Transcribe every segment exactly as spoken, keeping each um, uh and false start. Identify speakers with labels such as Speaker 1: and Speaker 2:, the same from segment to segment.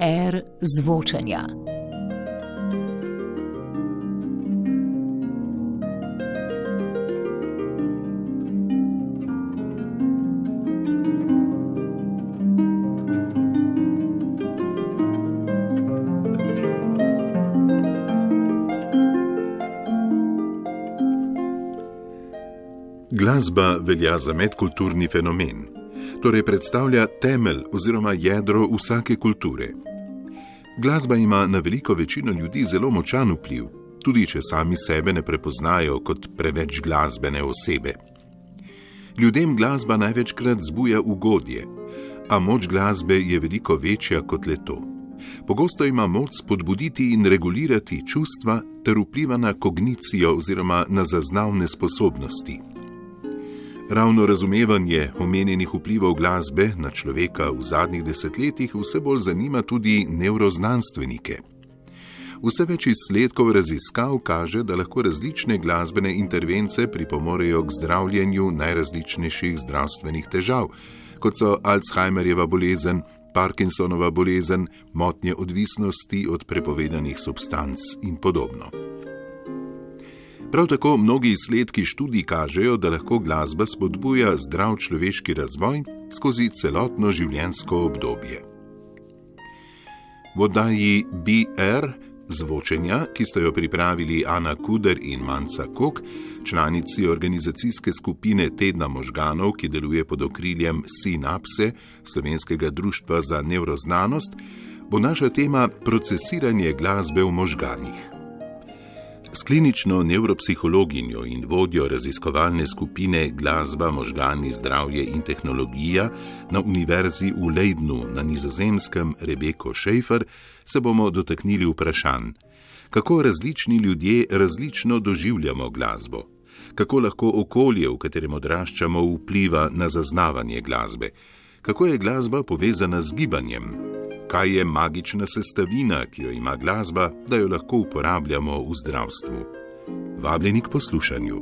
Speaker 1: R zvočenja.
Speaker 2: Glasba velja za medkulturni fenomen, torej predstavlja temelj oziroma jedro vsake kulture. Glasba ima na veliko večino ljudi zelo močan vpliv, tudi če sami sebe ne prepoznajo kot preveč glasbene osebe. Ljudem glasba največkrat zbuja ugodje, a moč glasbe je veliko večja kot le to. Pogosto ima moč spodbuditi in regulirati čustva ter vpliva na kognicijo oziroma na zaznavne sposobnosti. Ravno razumevanje omenjenih vplivov glasbe na človeka v zadnjih desetletjih vse bolj zanima tudi nevroznanstvenike. Vse več izsledkov raziskav kaže, da lahko različne glasbene intervence pripomorejo k zdravljenju najrazličnejših zdravstvenih težav, kot so Alzheimerjeva bolezen, Parkinsonova bolezen, motnje odvisnosti od prepovedanih substanc in podobno. Prav tako mnogi izsledki študij kažejo, da lahko glasba spodbuja zdrav človeški razvoj skozi celotno življenjsko obdobje. V oddaji B R zvočenja, ki sta jo pripravili Ana Kuder in Manca Kok, članici organizacijske skupine Tedna možganov, ki deluje pod okriljem Synapse, Slovenskega društva za nevroznanost, bo naša tema procesiranje glasbe v možganih. S klinično nevropsihologinjo in vodjo raziskovalne skupine Glasba, možgani, zdravje in tehnologija na Univerzi v Leidenu na Nizozemskem Rebeko Schaefer se bomo dotaknili vprašanj, kako različni ljudje različno doživljamo glasbo, kako lahko okolje, v katerem odraščamo, vpliva na zaznavanje glasbe, kako je glasba povezana z gibanjem, kaj je magična sestavina, ki jo ima glasba, da jo lahko uporabljamo v zdravstvu. Vabljeni k poslušanju.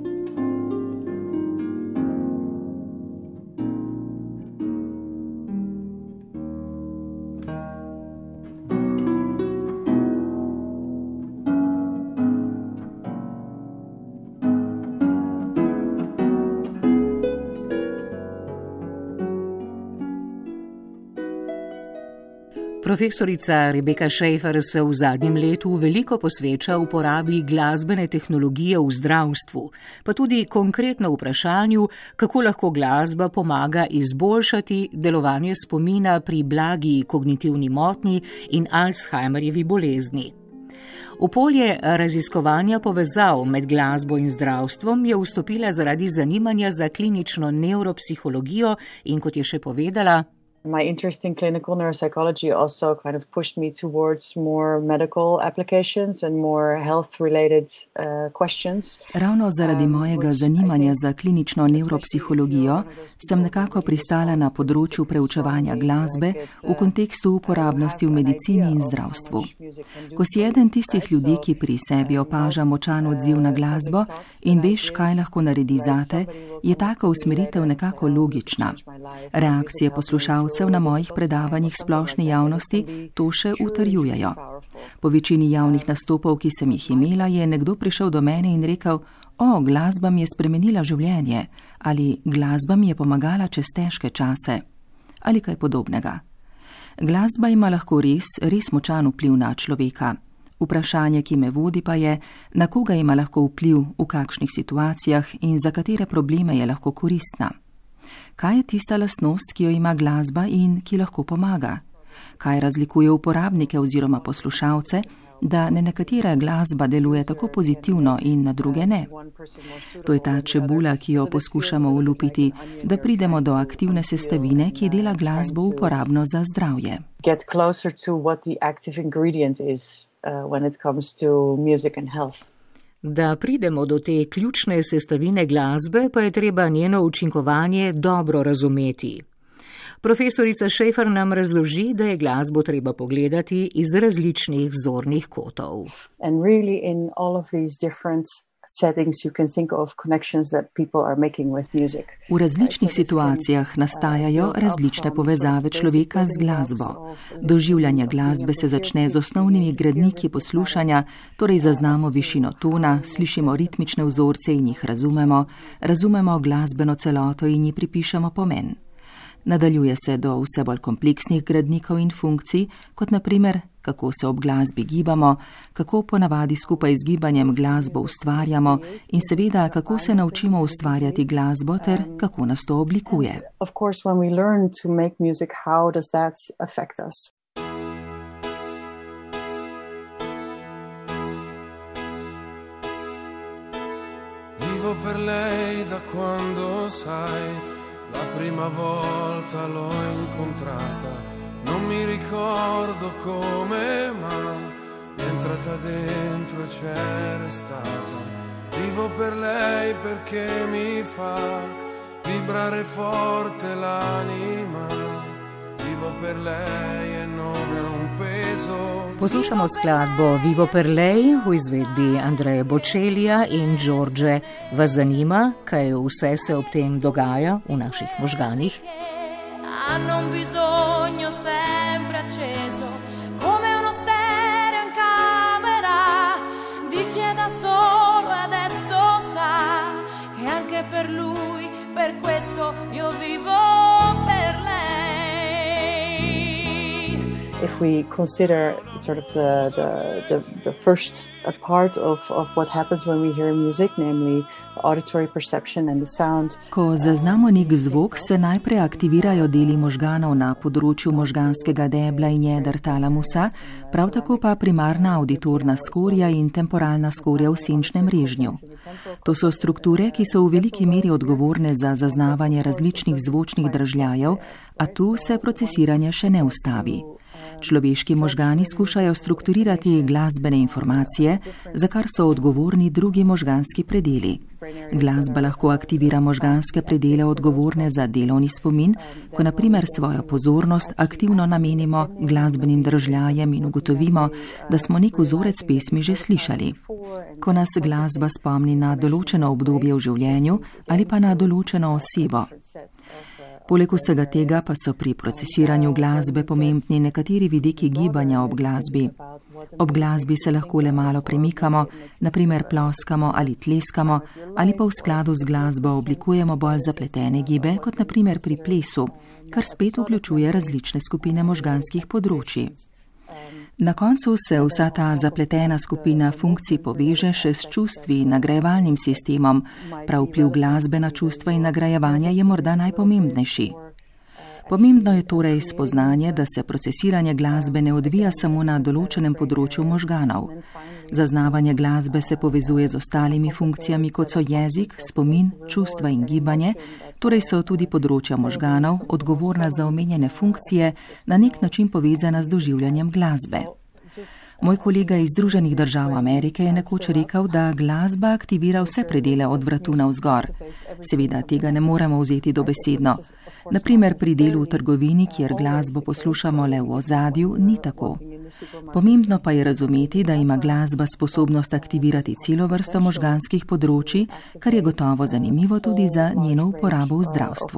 Speaker 1: Profesorica Rebeka Schaefer se v zadnjem letu veliko posveča uporabi glasbene tehnologije v zdravstvu, pa tudi konkretno vprašanju, kako lahko glasba pomaga izboljšati delovanje spomina pri blagi kognitivni motnji in Alzheimerjevi bolezni. V polje raziskovanja povezav med glasbo in zdravstvom je vstopila zaradi zanimanja za klinično nevropsihologijo in, kot je še povedala,
Speaker 3: My interest in clinical neuropsychology also kind of pushed me towards more medical applications and more health-related uh, questions.
Speaker 4: Ravno zaradi mojega zanimanja za klinično nevropsihologijo sem nekako pristala na področju preučevanja glasbe v kontekstu uporabnosti v medicini in zdravstvu. Ko si eden tistih ljudi, ki pri sebi opaža močan odziv na glasbo in veš, kaj lahko naredi zate, je taka usmeritev nekako logična. Reakcije poslušalcev na mojih predavanjih splošni javnosti to še utrjujejo. Po večini javnih nastopov, ki sem jih imela, je nekdo prišel do mene in rekel, o, glasba mi je spremenila življenje, ali glasba mi je pomagala čez težke čase, ali kaj podobnega. Glasba ima lahko res, res močan vpliv na človeka. Vprašanje, ki me vodi, pa je, na koga ima lahko vpliv, v kakšnih situacijah in za katere probleme je lahko koristna. Kaj je tista lastnost, ki jo ima glasba in ki lahko pomaga? Kaj razlikuje uporabnike oziroma poslušalce, da na nekatere glasba deluje tako pozitivno in na druge ne? To je ta čebula, ki jo poskušamo olupiti, da pridemo do aktivne sestavine, ki dela glasbo uporabno za zdravje.
Speaker 3: Get closer to what the active ingredient is uh, when it comes to music and health.
Speaker 1: Da pridemo do te ključne sestavine glasbe, pa je treba njeno učinkovanje dobro razumeti. Profesorica Schaefer nam razloži, da je glasbo treba pogledati iz različnih zornih kotov.
Speaker 3: And really in all of these different
Speaker 4: V različnih situacijah nastajajo različne povezave človeka z glasbo. Doživljanje glasbe se začne z osnovnimi gradniki poslušanja, torej zaznamo višino tona, slišimo ritmične vzorce in jih razumemo, razumemo glasbeno celoto in ji pripišemo pomen. Nadaljuje se do vse bolj kompleksnih gradnikov in funkcij, kot na primer, kako se ob glasbi gibamo, kako ponavadi skupaj z gibanjem glasbo ustvarjamo in seveda, kako se naučimo ustvarjati glasbo ter kako nas to oblikuje.
Speaker 5: Vivo per lei da quando sai la prima volta l'ho incontrata, non mi ricordo come, ma mi è entrata dentro e c'è restata. Vivo per lei perché mi fa vibrare forte l'anima. Vivo per lei e non è un peso.
Speaker 1: Poslušamo skladbo Vivo per lei v izvedbi Andreja Bocellija in Đorđe. Vas zanima, kaj vse se ob tem dogaja v naših možganih?
Speaker 6: Hanno un bisogno sempre acceso, come uno stereo in camera, di chi è da solo e adesso sa che anche per lui, per questo io vivo per lei.
Speaker 3: If we consider sort of the, the, the, the first part of, of what happens when we hear music, namely auditory perception and the sound.
Speaker 4: Ko zaznamo nek zvok, se najprej aktivirajo deli možganov na področju možganskega debla in jeder talamusa, prav tako pa primarna auditorna skorja in temporalna skorja v senčnem režnju. To so strukture, ki so v veliki meri odgovorne za zaznavanje različnih zvočnih držljajev, a tu se procesiranje še ne ustavi. Človeški možgani skušajo strukturirati glasbene informacije, za kar so odgovorni drugi možganski predeli. Glasba lahko aktivira možganske predele odgovorne za delovni spomin, ko na primer svojo pozornost aktivno namenimo glasbenim držljajem in ugotovimo, da smo nek vzorec pesmi že slišali. Ko nas glasba spomni na določeno obdobje v življenju ali pa na določeno osebo. Poleg vsega tega pa so pri procesiranju glasbe pomembni nekateri vidiki gibanja ob glasbi. Ob glasbi se lahko le malo premikamo, na primer ploskamo ali tleskamo, ali pa v skladu z glasbo oblikujemo bolj zapletene gibe, kot na primer pri plesu, kar spet vključuje različne skupine možganskih področji. Na koncu se vsa ta zapletena skupina funkcij poveže še s čustvi in nagrajevalnim sistemom. Prav vpliv glasbe na čustva in nagrajevanja je morda najpomembnejši. Pomembno je torej spoznanje, da se procesiranje glasbe ne odvija samo na določenem področju možganov. Zaznavanje glasbe se povezuje z ostalimi funkcijami, kot so jezik, spomin, čustva in gibanje, torej so tudi področja možganov, odgovorna za omenjene funkcije, na nek način povezana z doživljanjem glasbe. Moj kolega iz Združenih držav Amerike je nekoč rekel, da glasba aktivira vse predele od vratu navzgor. Seveda tega ne moremo vzeti dobesedno. Naprimer pri delu v trgovini, kjer glasbo poslušamo le v ozadju, ni tako. Pomembno pa je razumeti, da ima glasba sposobnost aktivirati celo vrsto možganskih področji, kar je gotovo zanimivo tudi za njeno uporabo v zdravstvu.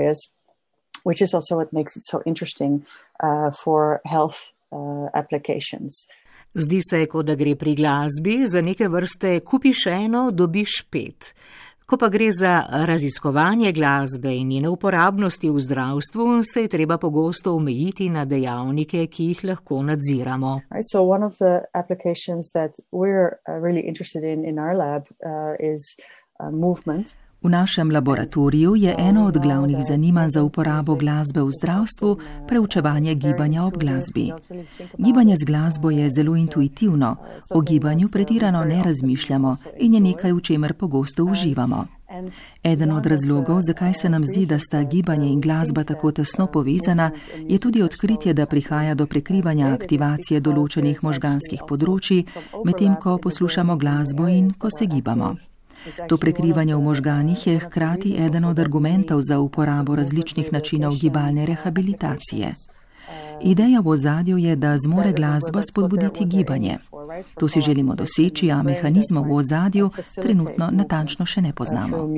Speaker 3: Which is also what makes it so interesting uh, for health uh, applications.
Speaker 1: Zdi se, kot da gre pri glasbi za neke vrste kupiš eno, dobiš pet. Ko pa gre za raziskovanje glasbe in njene uporabnosti v zdravstvu, se je treba pogosto omejiti na dejavnike, ki jih lahko nadziramo.
Speaker 3: Right, so one of the applications that we're uh, really interested in in our lab uh, is uh, movement.
Speaker 4: V našem laboratoriju je eno od glavnih zanimanj za uporabo glasbe v zdravstvu preučevanje gibanja ob glasbi. Gibanje z glasbo je zelo intuitivno, o gibanju pretirano ne razmišljamo in je nekaj, v čemer pogosto uživamo. Eden od razlogov, zakaj se nam zdi, da sta gibanje in glasba tako tesno povezana, je tudi odkritje, da prihaja do prekrivanja aktivacije določenih možganskih področji, medtem ko poslušamo glasbo in ko se gibamo. To prekrivanje v možganih je hkrati eden od argumentov za uporabo različnih načinov gibalne rehabilitacije. Ideja v ozadju je, da zmore glasba spodbuditi gibanje. To si želimo doseči, a mehanizmov v ozadju trenutno natančno še ne poznamo.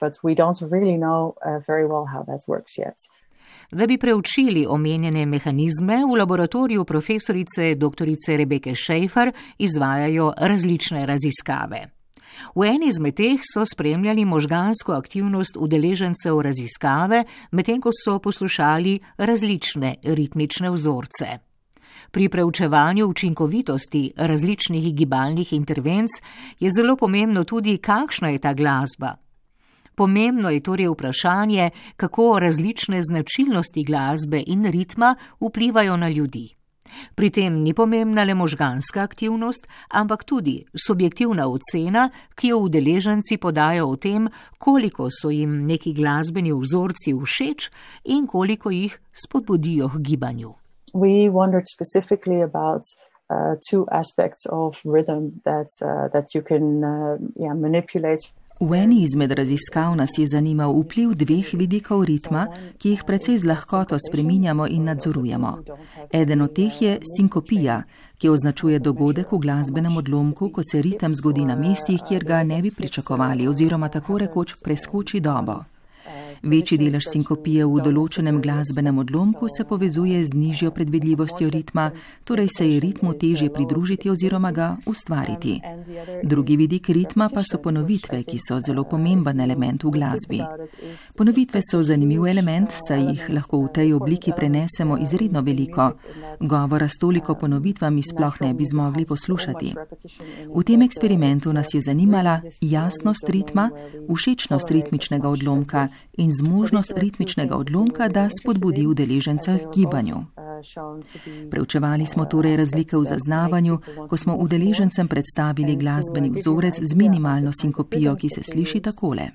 Speaker 1: Da bi preučili omenjene mehanizme, v laboratoriju profesorice dr. Rebeke Schaefer izvajajo različne raziskave. V eni izmed teh so spremljali možgansko aktivnost udeležencev raziskave, medtem ko so poslušali različne ritmične vzorce. Pri preučevanju učinkovitosti različnih gibalnih intervenc je zelo pomembno tudi, kakšna je ta glasba. Pomembno je torej vprašanje, kako različne značilnosti glasbe in ritma vplivajo na ljudi. Pri tem ni pomembna le možganska aktivnost, ampak tudi subjektivna ocena, ki jo udeleženci podajo o tem, koliko so jim neki glasbeni vzorci všeč in koliko jih spodbudijo k gibanju.
Speaker 3: We wondered specifically about uh, two aspects of rhythm that, uh, that you can uh, yeah, manipulate.
Speaker 4: V eni izmed raziskav nas je zanimal vpliv dveh vidikov ritma, ki jih precej z lahkoto spreminjamo in nadzorujemo. Eden od teh je sinkopija, ki označuje dogodek v glasbenem odlomku, ko se ritem zgodi na mestih, kjer ga ne bi pričakovali oziroma tako rekoč preskoči dobo. Večji delež sinkopije v določenem glasbenem odlomku se povezuje z nižjo predvidljivostjo ritma, torej se je ritmu težje pridružiti oziroma ga ustvariti. Drugi vidik ritma pa so ponovitve, ki so zelo pomemben element v glasbi. Ponovitve so zanimiv element, saj jih lahko v tej obliki prenesemo izredno veliko. Govora s toliko ponovitvami sploh ne bi zmogli poslušati. V tem eksperimentu nas je zanimala jasnost ritma, všečnost ritmičnega odlomka in zmožnost ritmičnega odlomka, da spodbudi udeleženca k gibanju. Preučevali smo torej razlike v zaznavanju, ko smo udeležencem predstavili glasbeni vzorec z minimalno sinkopijo, ki se sliši takole.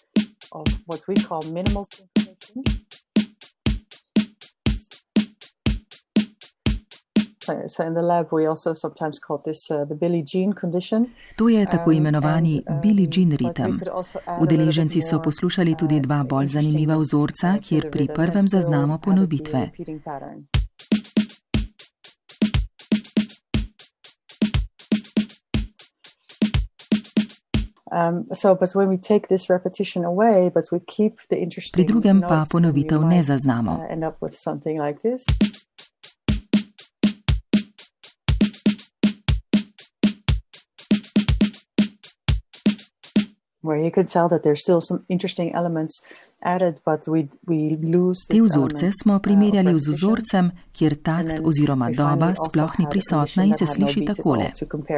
Speaker 4: To je tako imenovani Billie Jean ritem. Udeleženci so poslušali tudi dva bolj zanimiva vzorca, kjer pri prvem zaznamo ponovitve. Pri drugem pa ponovitev ne zaznamo. Te vzorce smo primerjali z vzorcem, kjer takt oziroma doba sploh ni prisotna in se sliši takole.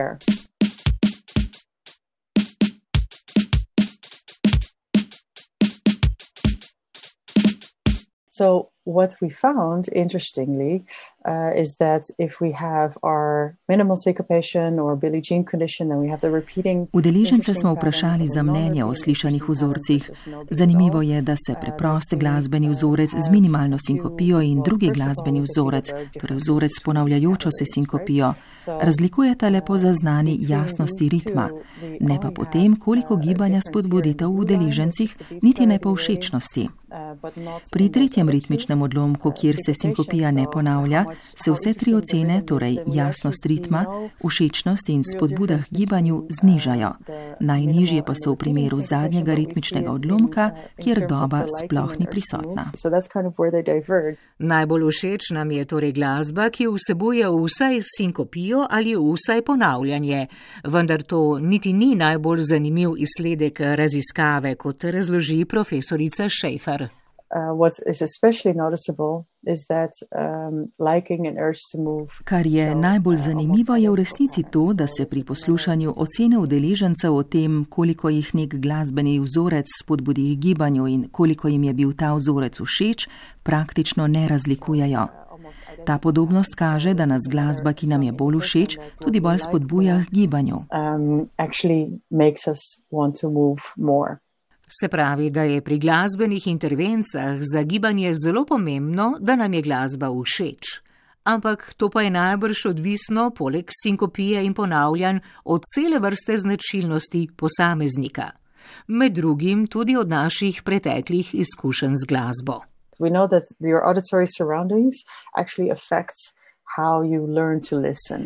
Speaker 3: So what we found, interestingly, uh, is that if we have our minimal syncopation or Billie Jean condition, then we have the repeating.
Speaker 4: Udeležence smo vprašali za mnenje o slišanih vzorcih. Zanimivo je, da se preprost glasbeni vzorec z minimalno sinkopijo in drugi glasbeni vzorec, torej vzorec s ponavljajočo se sinkopijo, razlikujeta le po zaznani jasnosti ritma, ne pa po tem, koliko gibanja spodbudita v udeležencih, niti ne po všečnosti. Pri tretjem ritmičnem odlomku, kjer se sinkopija ne ponavlja, se vse tri ocene, torej jasnost ritma, všečnost in spodbuda k gibanju, znižajo. Najnižje pa so v primeru zadnjega ritmičnega odlomka, kjer doba sploh ni prisotna.
Speaker 1: Najbolj všeč nam je torej glasba, ki vsebuje vsaj sinkopijo ali vsaj ponavljanje, vendar to niti ni najbolj zanimiv izsledek raziskave, kot razloži profesorica Schaefer.
Speaker 3: Uh, what is especially noticeable is that um, liking and urge to move.
Speaker 4: Kar je najbolj zanimivo, je v resnici to, da se pri poslušanju ocene udeležencev o tem, koliko jih nek glasbeni vzorec spodbudi k gibanju in koliko jim je bil ta vzorec všeč, praktično ne razlikujejo. Ta podobnost kaže, da nas glasba, ki nam je bolj všeč, tudi bolj spodbuja k gibanju.
Speaker 3: Um, actually makes us want to move more.
Speaker 1: Se pravi, da je pri glasbenih intervencah za gibanje zelo pomembno, da nam je glasba všeč. Ampak to pa je najbrž odvisno, poleg sinkopije in ponavljanj, od cele vrste značilnosti posameznika. Med drugim tudi od naših preteklih izkušenj z glasbo.
Speaker 3: We know that your auditory surroundings actually affect how you learn to listen.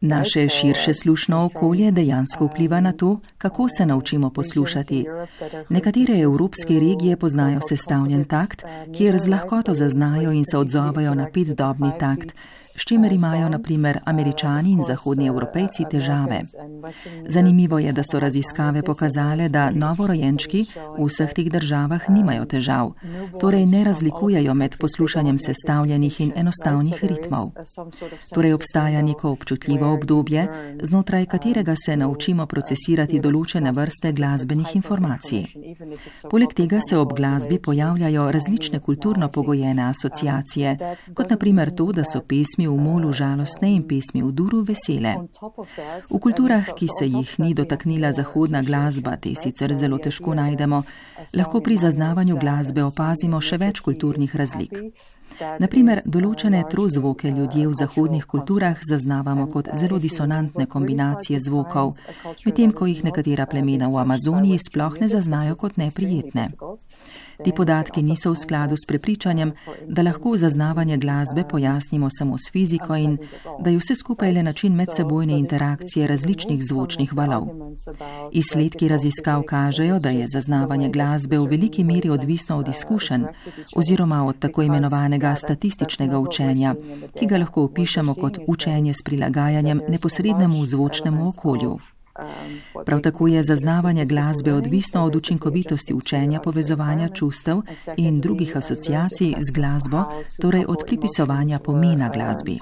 Speaker 4: Naše širše slušno okolje dejansko vpliva na to, kako se naučimo poslušati. Nekatere evropske regije poznajo sestavljen takt, kjer z lahkoto zaznajo in se odzovajo na petdobni takt, s čimer imajo na primer Američani in zahodni Evropejci težave. Zanimivo je, da so raziskave pokazale, da novorojenčki v vseh teh državah nimajo težav, torej ne razlikujejo med poslušanjem sestavljenih in enostavnih ritmov. Torej obstaja neko občutljivo obdobje, znotraj katerega se naučimo procesirati določene vrste glasbenih informacij. Poleg tega se ob glasbi pojavljajo različne kulturno pogojene asociacije, kot na primer to, da so pesmi v molu žalostne in pesmi v duru vesele. V kulturah, ki se jih ni dotaknila zahodna glasba, te sicer zelo težko najdemo, lahko pri zaznavanju glasbe opazimo še več kulturnih razlik. Na primer, določene trozvoke ljudje v zahodnih kulturah zaznavamo kot zelo disonantne kombinacije zvokov, medtem ko jih nekatera plemena v Amazoniji sploh ne zaznajo kot neprijetne. Ti podatki niso v skladu s prepričanjem, da lahko zaznavanje glasbe pojasnimo samo s fiziko in da je vse skupaj le način medsebojne interakcije različnih zvočnih valov. Izsledki raziskav kažejo, da je zaznavanje glasbe v veliki meri odvisno od izkušenj oziroma od tako imenovanega statističnega učenja, ki ga lahko opišemo kot učenje s prilagajanjem neposrednemu zvočnemu okolju. Prav tako je zaznavanje glasbe odvisno od učinkovitosti učenja povezovanja čustev in drugih asociacij z glasbo, torej od pripisovanja pomena glasbi.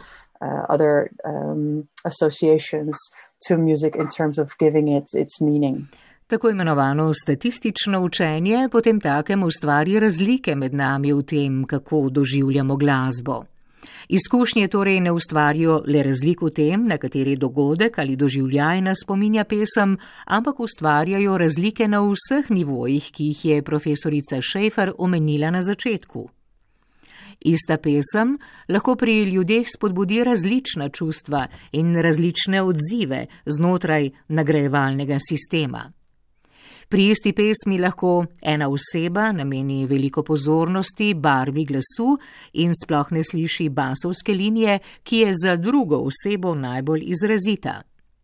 Speaker 1: Tako imenovano statistično učenje potem takem ustvari razlike med nami v tem, kako doživljamo glasbo. Izkušnje torej ne ustvarijo le razlik v tem, na kateri dogodek ali doživljaj nas spominja pesem, ampak ustvarjajo razlike na vseh nivojih, ki jih je profesorica Schaefer omenila na začetku. Ista pesem lahko pri ljudeh spodbudi različna čustva in različne odzive znotraj nagrajevalnega sistema. Pri isti pesmi lahko ena oseba nameni veliko pozornosti barvi glasu in sploh ne sliši basovske linije, ki je za drugo osebo najbolj izrazita.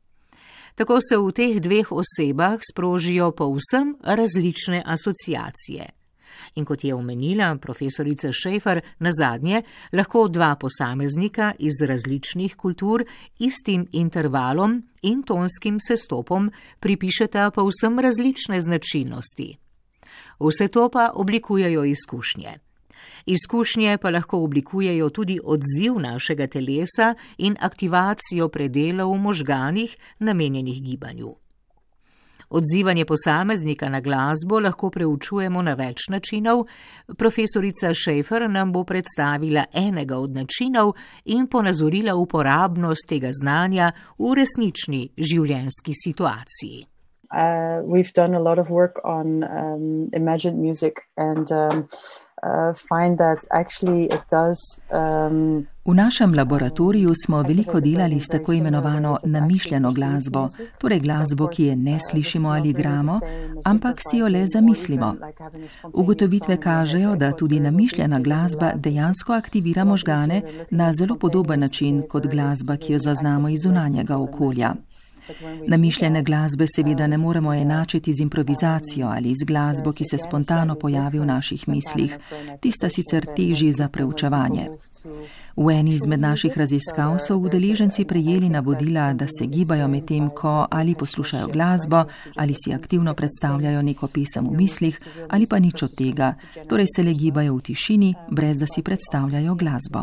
Speaker 1: Tako se v teh dveh osebah sprožijo povsem različne asociacije. In kot je omenila profesorica Schaefer, nazadnje lahko dva posameznika iz različnih kultur istim intervalom in tonskim sestopom pripišeta povsem različne značilnosti. Vse to pa oblikujejo izkušnje. Izkušnje pa lahko oblikujejo tudi odziv našega telesa in aktivacijo predelov v možganih, namenjenih gibanju. Odzivanje posameznika na glasbo lahko preučujemo na več načinov. Profesorica Schaefer nam bo predstavila enega od načinov in ponazorila uporabnost tega znanja v resnični življenjski situaciji.
Speaker 3: Uh, we've done a lot of work on um, imagined music and um, uh, find that actually it does um,
Speaker 4: V našem laboratoriju smo veliko delali s tako imenovano namišljeno glasbo, torej glasbo, ki je ne slišimo ali igramo, ampak si jo le zamislimo. Ugotovitve kažejo, da tudi namišljena glasba dejansko aktivira možgane na zelo podoben način kot glasba, ki jo zaznamo iz zunanjega okolja. Namišljene glasbe seveda ne moremo enačiti z improvizacijo ali z glasbo, ki se spontano pojavi v naših mislih. Tista sicer teži za preučevanje. V eni izmed naših raziskav so udeleženci prejeli navodila, da se gibajo med tem, ko ali poslušajo glasbo, ali si aktivno predstavljajo neko pesem v mislih, ali pa nič od tega, torej se le gibajo v tišini, brez da si predstavljajo glasbo.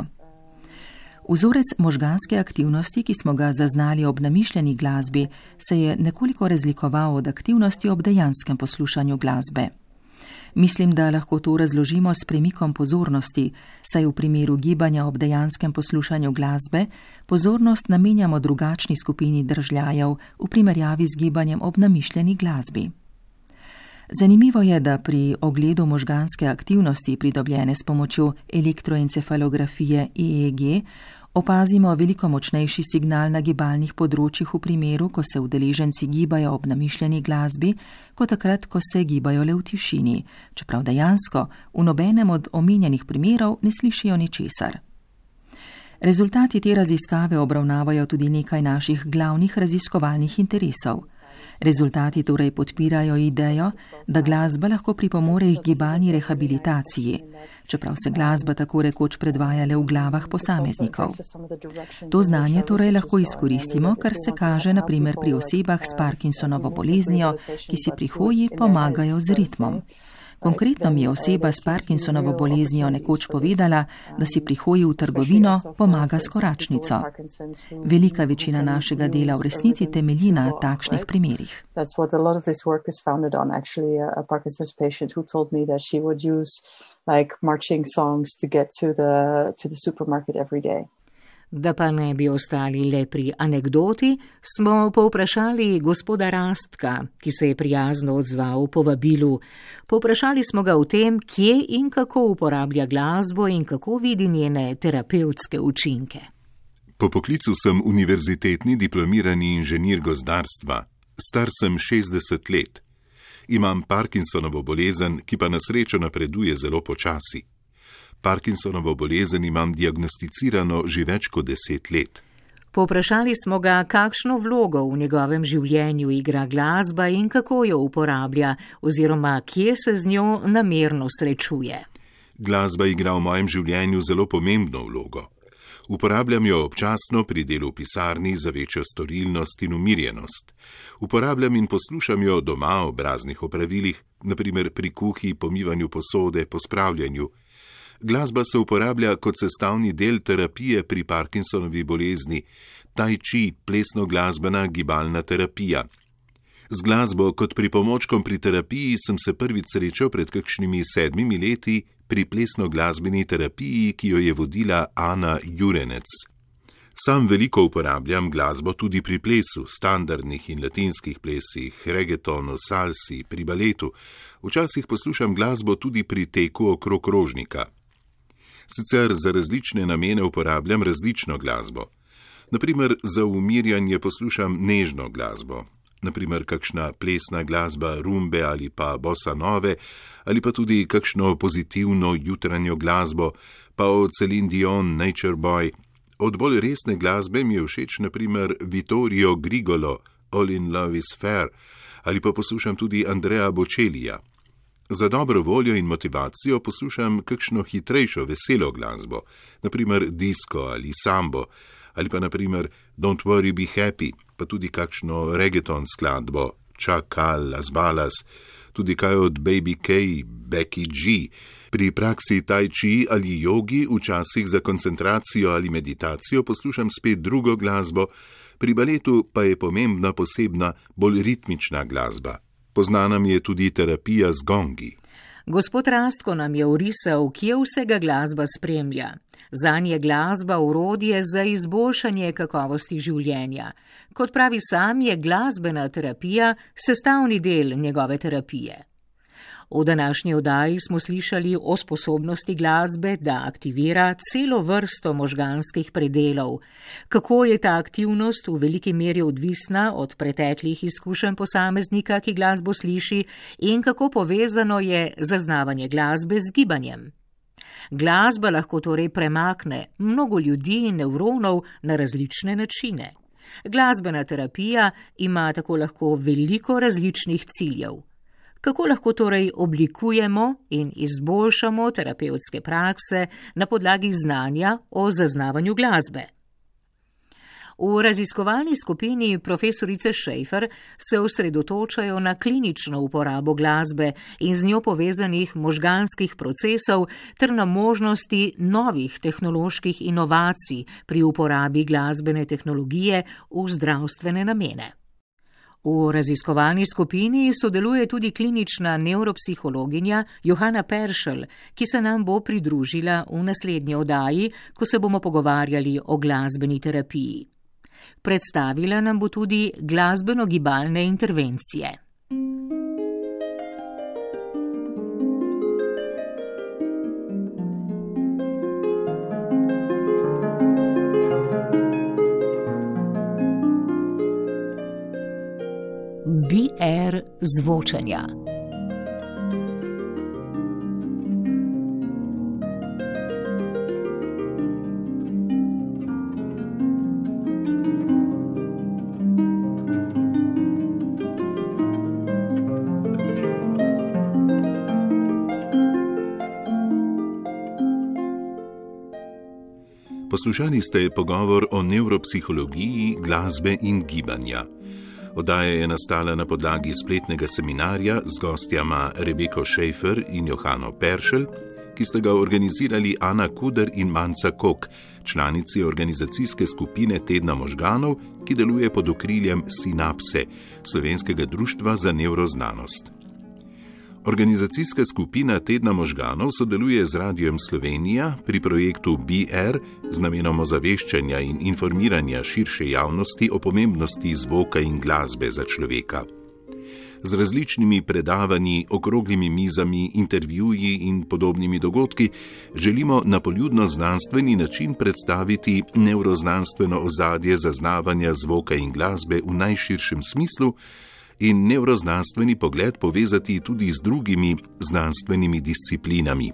Speaker 4: Vzorec možganske aktivnosti, ki smo ga zaznali ob namišljeni glasbi, se je nekoliko razlikoval od aktivnosti ob dejanskem poslušanju glasbe. Mislim, da lahko to razložimo s premikom pozornosti, saj v primeru gibanja ob dejanskem poslušanju glasbe pozornost namenjamo drugačni skupini držljajev v primerjavi z gibanjem ob namišljeni glasbi. Zanimivo je, da pri ogledu možganske aktivnosti pridobljene s pomočjo elektroencefalografije E E G opazimo veliko močnejši signal na gibalnih področjih v primeru, ko se udeleženci gibajo ob namišljeni glasbi, kot takrat, ko se gibajo le v tišini, čeprav dejansko v nobenem od omenjenih primerov ne slišijo ničesar. Rezultati te raziskave obravnavajo tudi nekaj naših glavnih raziskovalnih interesov. Rezultati torej podpirajo idejo, da glasba lahko pripomore k gibalni rehabilitaciji, čeprav se glasba tako rekoč predvaja le v glavah posameznikov. To znanje torej lahko izkoristimo, kar se kaže na primer pri osebah s Parkinsonovo boleznijo, ki si pri hoji pomagajo z ritmom. Konkretno mi je oseba s Parkinsonovo boleznijo nekoč povedala, da si pri hoji v trgovino pomaga s koračnico. Velika večina našega dela v resnici temelji na takšnih primerih.
Speaker 1: Da pa ne bi ostali le pri anekdoti, smo povprašali gospoda Rastka, ki se je prijazno odzval po vabilu. Povprašali smo ga o tem, kje in kako uporablja glasbo in kako vidi njene terapevtske učinke.
Speaker 2: Po poklicu sem univerzitetni diplomirani inženir gozdarstva. Star sem šestdeset let. Imam Parkinsonovo bolezen, ki pa na srečo napreduje zelo počasi. Parkinsonovo bolezen imam diagnosticirano že več kot deset let.
Speaker 1: Povprašali smo ga, kakšno vlogo v njegovem življenju igra glasba in kako jo uporablja, oziroma kje se z njo namerno srečuje.
Speaker 2: Glasba igra v mojem življenju zelo pomembno vlogo. Uporabljam jo občasno pri delu v pisarni za večjo storilnost in umirjenost. Uporabljam in poslušam jo doma ob raznih opravilih, naprimer pri kuhi, pomivanju posode, pospravljanju. Glasba se uporablja kot sestavni del terapije pri Parkinsonovi bolezni, tai chi, plesno-glasbena gibalna terapija. Z glasbo kot pripomočkom pri terapiji sem se prvič srečal pred kakšnimi sedmimi leti pri plesno-glasbeni terapiji, ki jo je vodila Ana Jurenec. Sam veliko uporabljam glasbo tudi pri plesu, standardnih in latinskih plesih, reggaetonu, salsi, pri baletu. Včasih poslušam glasbo tudi pri teku okrog krožnika. Sicer za različne namene uporabljam različno glasbo. Naprimer, za umirjanje poslušam nežno glasbo. Naprimer, kakšna plesna glasba rumbe ali pa bossa nove, ali pa tudi kakšno pozitivno jutranjo glasbo, pa od Celine Dion, Nature Boy. Od bolj resne glasbe mi je všeč naprimer Vittorio Grigolo, All in Love is Fair, ali pa poslušam tudi Andrea Bocellija. Za dobro voljo in motivacijo poslušam kakšno hitrejšo, veselo glasbo, naprimer disco ali sambo, ali pa naprimer Don't Worry Be Happy, pa tudi kakšno reggaeton skladbo, Čakal, Las Balas, tudi kaj od Baby K, Becky G. Pri praksi tai chi ali jogi, včasih za koncentracijo ali meditacijo poslušam spet drugo glasbo, pri baletu pa je pomembna posebna, bolj ritmična glasba. Poznana mi je tudi terapija z gongi.
Speaker 1: Gospod Rastko nam je orisal, kje vsega glasba spremlja. Zanj je glasba orodje za izboljšanje kakovosti življenja. Kot pravi sam, je glasbena terapija sestavni del njegove terapije. V današnji oddaji smo slišali o sposobnosti glasbe, da aktivira celo vrsto možganskih predelov. Kako je ta aktivnost v veliki meri odvisna od preteklih izkušenj posameznika, ki glasbo sliši, in kako povezano je zaznavanje glasbe z gibanjem. Glasba lahko torej premakne mnogo ljudi in nevronov na različne načine. Glasbena terapija ima tako lahko veliko različnih ciljev. Kako lahko torej oblikujemo in izboljšamo terapevtske prakse na podlagi znanja o zaznavanju glasbe? V raziskovalni skupini profesorice Schaefer se osredotočajo na klinično uporabo glasbe in z njo povezanih možganskih procesov ter na možnosti novih tehnoloških inovacij pri uporabi glasbene tehnologije v zdravstvene namene. V raziskovalni skupini sodeluje tudi klinična nevropsihologinja Johana Peršel, ki se nam bo pridružila v naslednji oddaji, ko se bomo pogovarjali o glasbeni terapiji. Predstavila nam bo tudi glasbeno-gibalne intervencije. B R zvočenja.
Speaker 2: Poslušali ste pogovor o nevropsihologiji glasbe in gibanja. Oddaja je nastala na podlagi spletnega seminarja z gostjama Rebeko Šejfer in Johano Peršelj, ki sta ga organizirali Ana Kuder in Manca Kok, članici organizacijske skupine Tedna možganov, ki deluje pod okriljem Sinapse, Slovenskega društva za nevroznanost. Organizacijska skupina Tedna možganov sodeluje z Radiem Slovenija pri projektu B R z namenom ozaveščanja in informiranja širše javnosti o pomembnosti zvoka in glasbe za človeka. Z različnimi predavanji, okroglimi mizami, intervjuji in podobnimi dogodki želimo na poljudno znanstveni način predstaviti nevroznanstveno ozadje zaznavanja zvoka in glasbe v najširšem smislu in nevroznanstveni pogled povezati tudi z drugimi znanstvenimi disciplinami.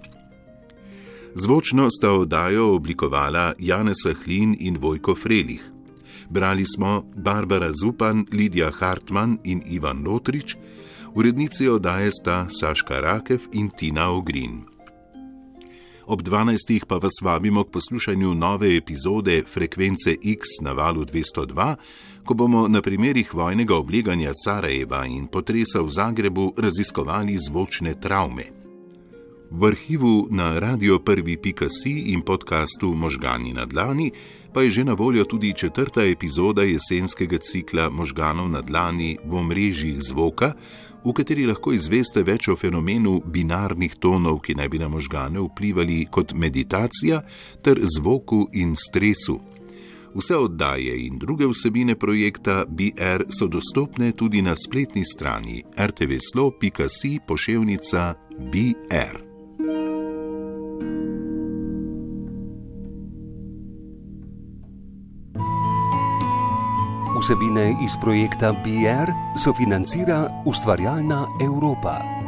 Speaker 2: Zvočno sta oddajo oblikovala Janez Ahlin in Vojko Frelih. Brali smo Barbara Zupan, Lidija Hartman in Ivan Lotrič, urednici oddaje sta Saška Rakev in Tina Ogrin. Ob dvanajstih pa vas vabimo k poslušanju nove epizode Frekvence X na valu dvesto dva, ko bomo na primerih vojnega obleganja Sarajeva in potresa v Zagrebu raziskovali zvočne travme. V arhivu na radio prvi pika si in podcastu Možgani na dlani pa je že na voljo tudi četrta epizoda jesenskega cikla Možganov na dlani v omrežjih zvoka, v kateri lahko izveste več o fenomenu binarnih tonov, ki naj bi na možgane vplivali kot meditacija, ter zvoku in stresu. Vse oddaje in druge vsebine projekta B R so dostopne tudi na spletni strani er te ve slo pika si poševnica B R.
Speaker 7: Vsebine iz projekta B R sofinancira Ustvarjalna Evropa.